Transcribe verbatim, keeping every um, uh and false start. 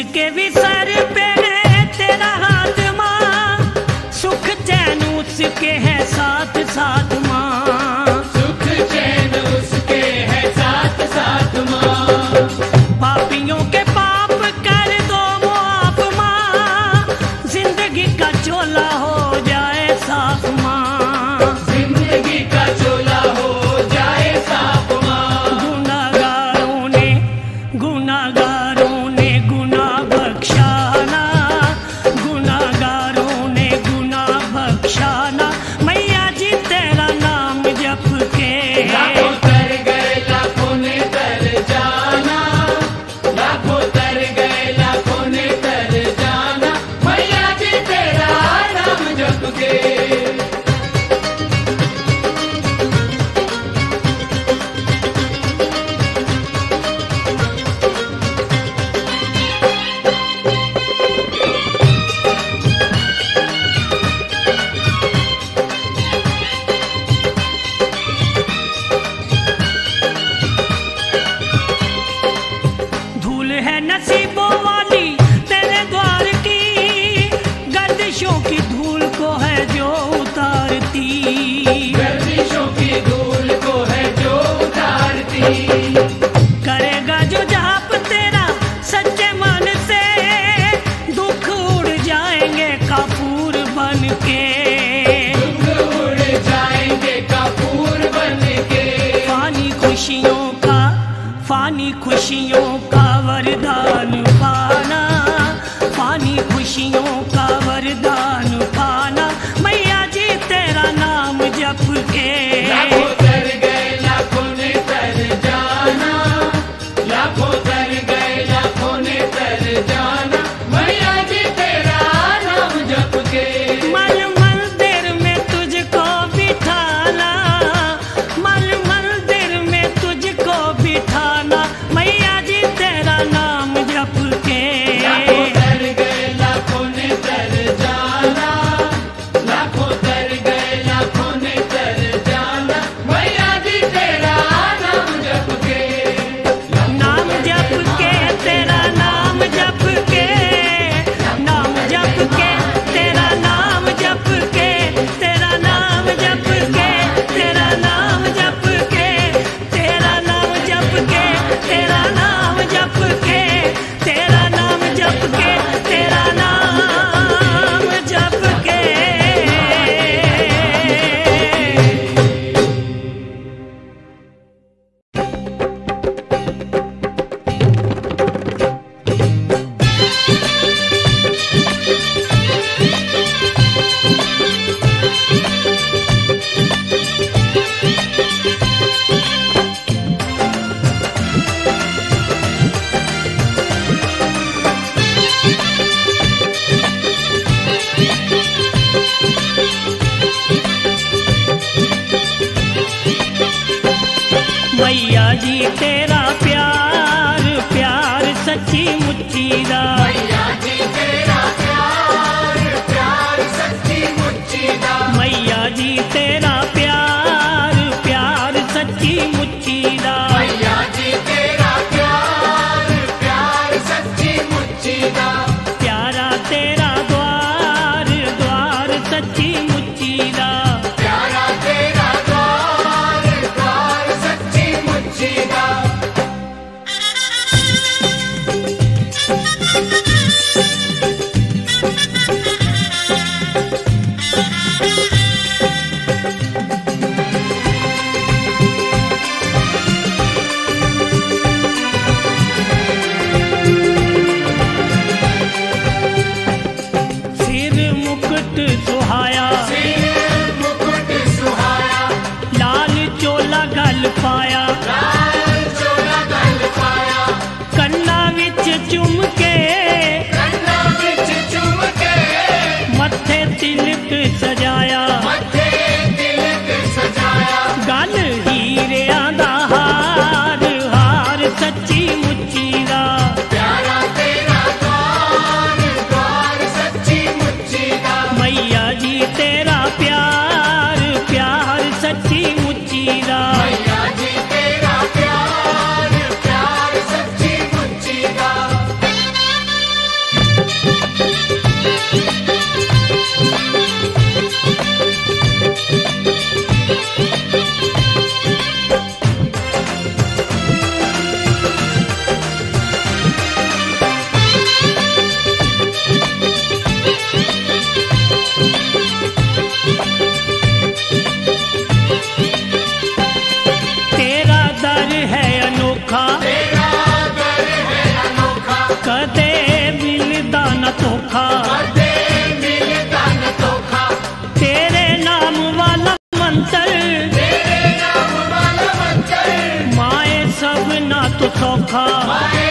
जिसके भी सर पे है तेरा हाथ माँ, सुख चैन उसके है साथ साथ माँ, सुख चैन उसके है साथ साथ माँ। पापियों के पाप कर दो मुआफ माँ, जिंदगी का चोला हो जाए साफ माँ, जिंदगी का चोला हो जाए साफ माँ। गुनाहगारों ने गुनाहगारों ने गुनाह बख्शाना, गुनाहगारों ने गुनाह बख्शाना, मैया जी तेरा नाम जप के। लाखों तर गए लाखों ने तर जाना, लाखों तर गए लाखों ने तर जाना, मैया जी तेरा नाम जप के। धूल है नसीबों वाली तेरे द्वार की, गर्दिशों की धूल को है जो उतारती, गर्दिशों की धूल को है जो उतारती, करेगा जो जाप तेरा सच्चे मन से, दुख उड़ जाएंगे कपूर बन के, दुख उड़ जाएंगे कपूर बन के। फानी खुशियों का फानी खुशियों का वरदान पाना, फानी खुशियों का वरदान पाना, मैया जी तेरा नाम जप के। लाखों तर गए लाखों ने तर जाना, लाखों तर गए लाखों ने तर जाना, मैया जी तेरा नाम जप के। मल मंदिर में तुझको बिठाना, मल मंदिर में तुझको बिठाना, मैया जी तेरा नाम जप के। लाखों तर गए लाखों ने तर जाना, लाखों तर गए लाखों ने तर जाना, मैया जी तेरा नाम जप के। नाम जप के तेरा नाम जप के, नाम जप के तेरा नाम जप के, तेरा नाम जप के, तेरा नाम जप के, तेरा नाम जप के, तेरा नाम जप के, तेरा नाम जप के, तेरा नाम जप के। मैया जी तेरा प्यार प्यार सच्ची मुच्ची दा, मैया जी तेरा प्यार प्यार सच्ची मुच्ची दा, मैया जी तेरा प्यार प्यार सच्ची मुच्ची दा, मैया जी तेरा प्यार प्यार सच्ची मुच्ची दा, प्यारा तेरा द्वार द्वार सच्ची मुच्ची दा, प्यारा तेरा द्वार द्वार सच्ची मुच्ची दा। कदे मिलदा न धोखा, कदे मिलदा न धोखा। तेरे नाम वाला मंत्र, तेरे नाम वाला मंत्र, माए सब ना तो सौखा। माए